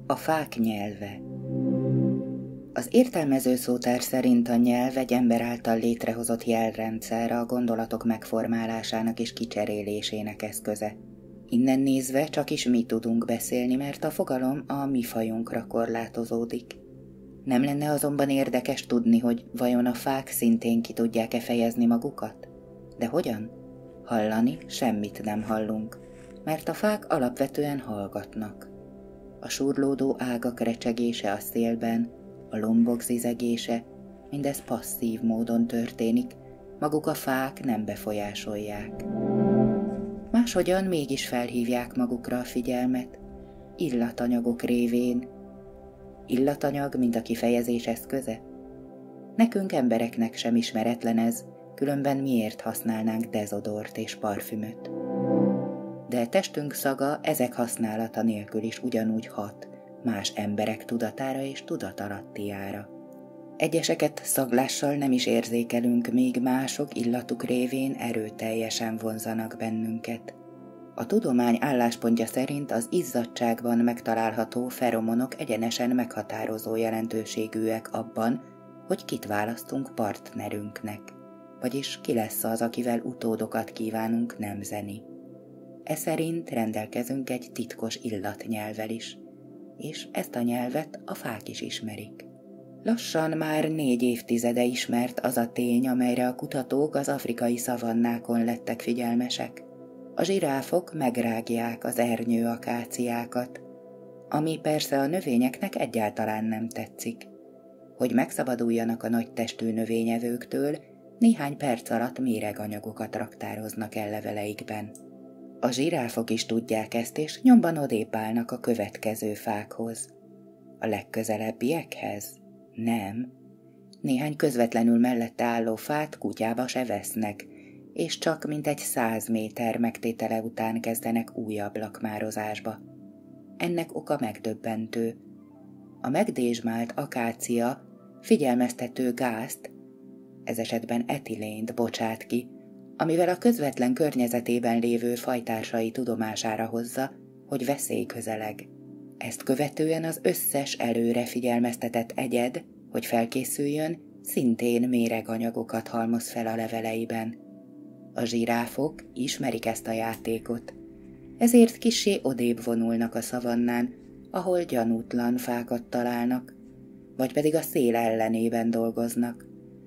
A fák nyelve. Az értelmező szótár szerint a nyelv egy ember által létrehozott jelrendszer, a gondolatok megformálásának és kicserélésének eszköze. Innen nézve csak is mi tudunk beszélni, mert a fogalom a mi fajunkra korlátozódik. Nem lenne azonban érdekes tudni, hogy vajon a fák szintén ki tudják-e fejezni magukat? De hogyan? Hallani semmit nem hallunk, mert a fák alapvetően hallgatnak. A surlódó ágak recsegése a szélben, a lombok zizegése, mindez passzív módon történik, maguk a fák nem befolyásolják. Máshogyan mégis felhívják magukra a figyelmet, illatanyagok révén. Illatanyag, mint a kifejezés eszköze? Nekünk embereknek sem ismeretlen ez, különben miért használnánk dezodort és parfümöt? De testünk szaga ezek használata nélkül is ugyanúgy hat más emberek tudatára és tudatalattiára. Egyeseket szaglással nem is érzékelünk, míg mások illatuk révén erőteljesen vonzanak bennünket. A tudomány álláspontja szerint az izzadságban megtalálható feromonok egyenesen meghatározó jelentőségűek abban, hogy kit választunk partnerünknek, vagyis ki lesz az, akivel utódokat kívánunk nemzeni. Eszerint rendelkezünk egy titkos illatnyelvvel is, és ezt a nyelvet a fák is ismerik. Lassan már 4 évtizede ismert az a tény, amelyre a kutatók az afrikai szavannákon lettek figyelmesek. A zsiráfok megrágják az ernyőakáciákat, ami persze a növényeknek egyáltalán nem tetszik. Hogy megszabaduljanak a nagy testű növényevőktől, néhány perc alatt méreganyagokat raktároznak el leveleikben. A zsiráfok is tudják ezt, és nyomban odébb állnak a következő fákhoz. A legközelebbiekhez? Nem. Néhány közvetlenül mellette álló fát kutyába se vesznek, és csak mintegy 100 méter megtétele után kezdenek újabb lakmározásba. Ennek oka megdöbbentő. A megdézsmált akácia figyelmeztető gázt, ez esetben etilént bocsát ki, amivel a közvetlen környezetében lévő fajtársai tudomására hozza, hogy veszély közeleg. Ezt követően az összes előre figyelmeztetett egyed, hogy felkészüljön, szintén méreganyagokat halmoz fel a leveleiben. A zsiráfok ismerik ezt a játékot, ezért kissé odébb vonulnak a szavannán, ahol gyanútlan fákat találnak, vagy pedig a szél ellenében dolgoznak.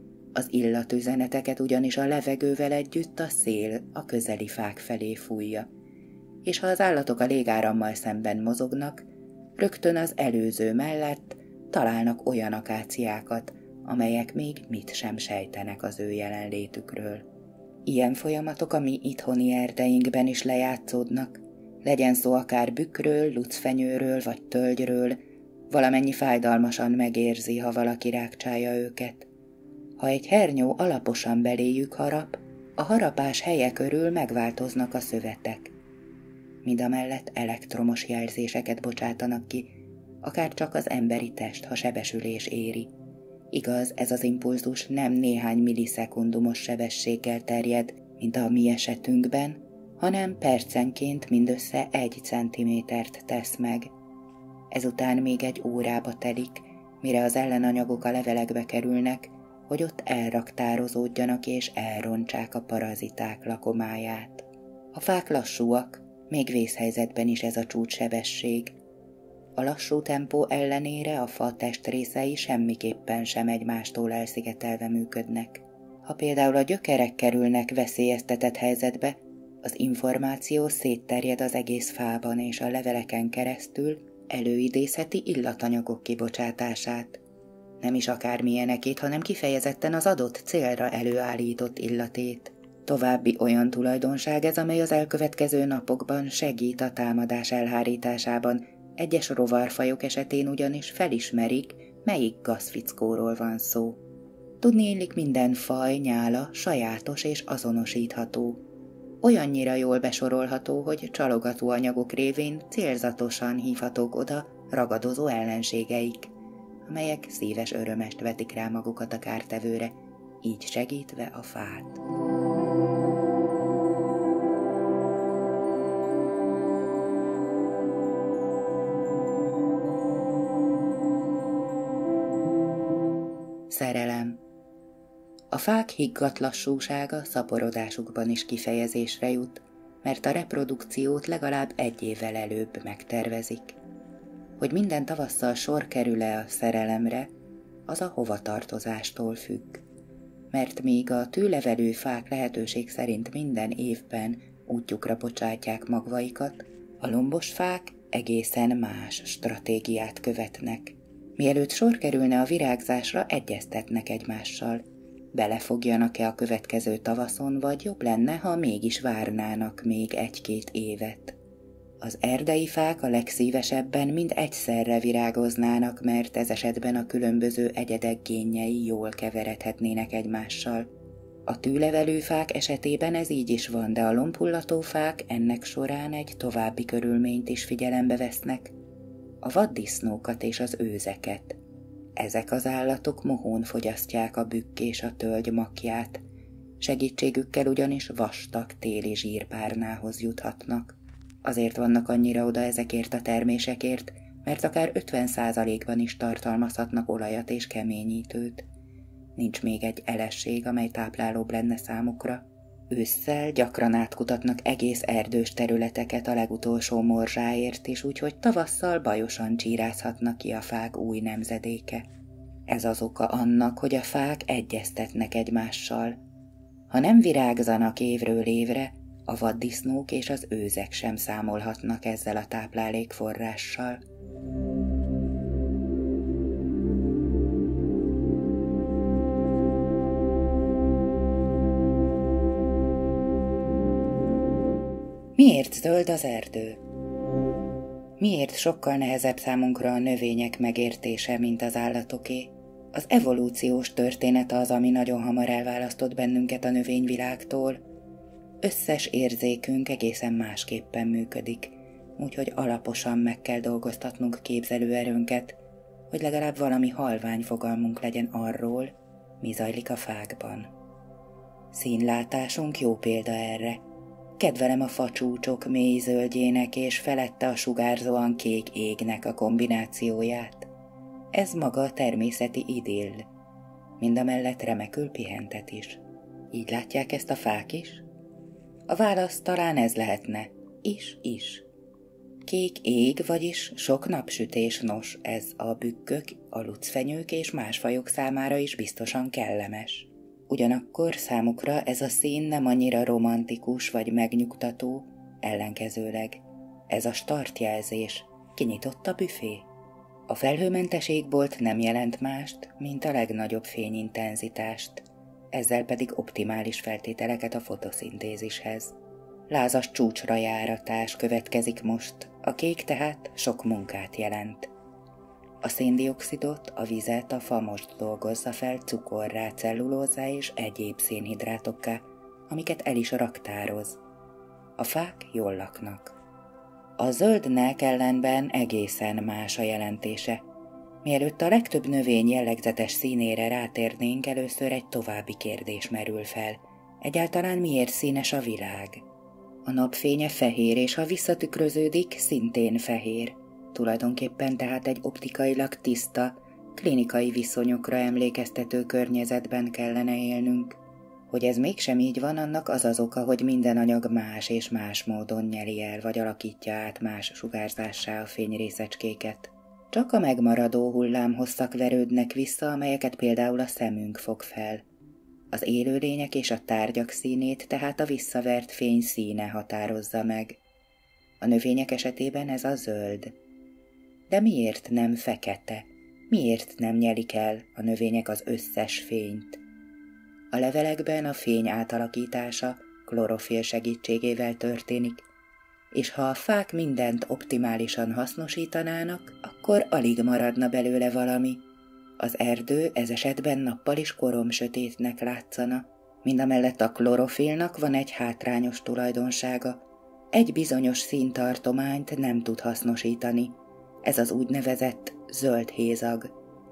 Az illatüzeneteket ugyanis a levegővel együtt a szél a közeli fák felé fújja, és ha az állatok a légárammal szemben mozognak, rögtön az előző mellett találnak olyan akáciákat, amelyek még mit sem sejtenek az ő jelenlétükről. Ilyen folyamatok a mi itthoni erdeinkben is lejátszódnak, legyen szó akár bükkről, lucfenyőről vagy tölgyről, valamennyi fájdalmasan megérzi, ha valaki rákcsálja őket. Ha egy hernyó alaposan beléjük harap, a harapás helye körül megváltoznak a szövetek. Mindamellett elektromos jelzéseket bocsátanak ki, akár csak az emberi test, ha sebesülés éri. Igaz, ez az impulzus nem néhány millisekundumos sebességgel terjed, mint a mi esetünkben, hanem percenként mindössze 1 centimétert tesz meg. Ezután még 1 órába telik, mire az ellenanyagok a levelekbe kerülnek, hogy ott elraktározódjanak és elrontsák a paraziták lakomáját. A fák lassúak, még vészhelyzetben is ez a csúcssebesség. A lassú tempó ellenére a fa testrészei semmiképpen sem egymástól elszigetelve működnek. Ha például a gyökerek kerülnek veszélyeztetett helyzetbe, az információ szétterjed az egész fában, és a leveleken keresztül előidézheti illatanyagok kibocsátását. Nem is akármilyenekét, hanem kifejezetten az adott célra előállított illatét. További olyan tulajdonság ez, amely az elkövetkező napokban segít a támadás elhárításában. Egyes rovarfajok esetén ugyanis felismerik, melyik gazfickóról van szó. Tudniillik, minden faj, nyála sajátos és azonosítható. Olyannyira jól besorolható, hogy csalogató anyagok révén célzatosan hívhatók oda ragadozó ellenségeik, amelyek szíves örömest vetik rá magukat a kártevőre, így segítve a fát. Szerelem. A fák higgadt lassúsága szaporodásukban is kifejezésre jut, mert a reprodukciót legalább 1 évvel előbb megtervezik. Hogy minden tavasszal sor kerül-e a szerelemre, az a hovatartozástól függ. Mert míg a tűlevelő fák lehetőség szerint minden évben útjukra bocsátják magvaikat, a lombos fák egészen más stratégiát követnek. Mielőtt sor kerülne a virágzásra, egyeztetnek egymással. Belefogjanak-e a következő tavaszon, vagy jobb lenne, ha mégis várnának még 1-2 évet. Az erdei fák a legszívesebben mind egyszerre virágoznának, mert ez esetben a különböző egyedek génjei jól keveredhetnének egymással. A tűlevelő fák esetében ez így is van, de a lombhullató fák ennek során egy további körülményt is figyelembe vesznek: a vaddisznókat és az őzeket. Ezek az állatok mohón fogyasztják a bükk és a tölgy makját, segítségükkel ugyanis vastag téli zsírpárnához juthatnak. Azért vannak annyira oda ezekért a termésekért, mert akár 50%-ban is tartalmazhatnak olajat és keményítőt. Nincs még egy elesség, amely táplálóbb lenne számukra. Ősszel gyakran átkutatnak egész erdős területeket a legutolsó morzsáért is, úgyhogy tavasszal bajosan csírázhatnak ki a fák új nemzedéke. Ez az oka annak, hogy a fák egyeztetnek egymással. Ha nem virágzanak évről évre, a vaddisznók és az őzek sem számolhatnak ezzel a táplálékforrással. Miért zöld az erdő? Miért sokkal nehezebb számunkra a növények megértése, mint az állatoké? Az evolúciós történet az, ami nagyon hamar elválasztott bennünket a növényvilágtól. Összes érzékünk egészen másképpen működik, úgyhogy alaposan meg kell dolgoztatnunk képzelőerőnket, hogy legalább valami halvány fogalmunk legyen arról, mi zajlik a fákban. Színlátásunk jó példa erre. Kedvelem a facsúcsok mély zöldjének és felette a sugárzóan kék égnek a kombinációját. Ez maga a természeti idill. Mindamellett remekül pihentet is. Így látják ezt a fák is? A válasz talán ez lehetne. Is. Kék ég, vagyis sok napsütés, nos, ez a bükkök, a lucfenyők és más fajok számára is biztosan kellemes. Ugyanakkor számukra ez a szín nem annyira romantikus vagy megnyugtató, ellenkezőleg. Ez a startjelzés. Kinyitott a büfé. A felhőmentes égbolt nem jelent mást, mint a legnagyobb fényintenzitást, ezzel pedig optimális feltételeket a fotoszintézishez. Lázas csúcsra járatás következik most, a kék tehát sok munkát jelent. A széndioxidot, a vizet a fa most dolgozza fel cukorrá, cellulózzá és egyéb szénhidrátokká, amiket el is raktároz. A fák jól laknak. A zöldnek ellenben egészen más a jelentése. Mielőtt a legtöbb növény jellegzetes színére rátérnénk, először egy további kérdés merül fel. Egyáltalán miért színes a világ? A napfénye fehér, és ha visszatükröződik, szintén fehér. Tulajdonképpen tehát egy optikailag tiszta, klinikai viszonyokra emlékeztető környezetben kellene élnünk. Hogy ez mégsem így van, annak az az oka, hogy minden anyag más és más módon nyeli el, vagy alakítja át más sugárzássá a fényrészecskéket. Csak a megmaradó hullámhosszak verődnek vissza, amelyeket például a szemünk fog fel. Az élőlények és a tárgyak színét tehát a visszavert fény színe határozza meg. A növények esetében ez a zöld. De miért nem fekete? Miért nem nyelik el a növények az összes fényt? A levelekben a fény átalakítása klorofil segítségével történik, és ha a fák mindent optimálisan hasznosítanának, akkor alig maradna belőle valami. Az erdő ez esetben nappal is koromsötétnek látszana. Mindamellett a klorofilnak van egy hátrányos tulajdonsága. Egy bizonyos színtartományt nem tud hasznosítani. Ez az úgynevezett zöld hézag.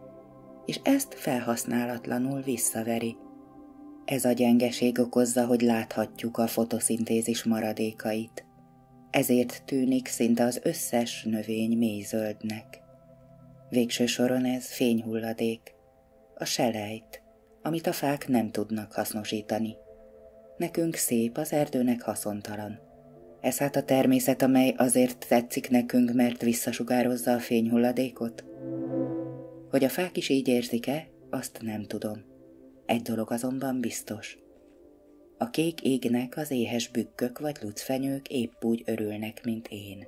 És ezt felhasználatlanul visszaveri. Ez a gyengeség okozza, hogy láthatjuk a fotoszintézis maradékait. Ezért tűnik szinte az összes növény mélyzöldnek. Végső soron ez fényhulladék. A selejt, amit a fák nem tudnak hasznosítani. Nekünk szép, az erdőnek haszontalan. Ez hát a természet, amely azért tetszik nekünk, mert visszasugározza a fényhulladékot? Hogy a fák is így érzik-e, azt nem tudom. Egy dolog azonban biztos. A kék égnek az éhes bükkök vagy lucfenyők épp úgy örülnek, mint én.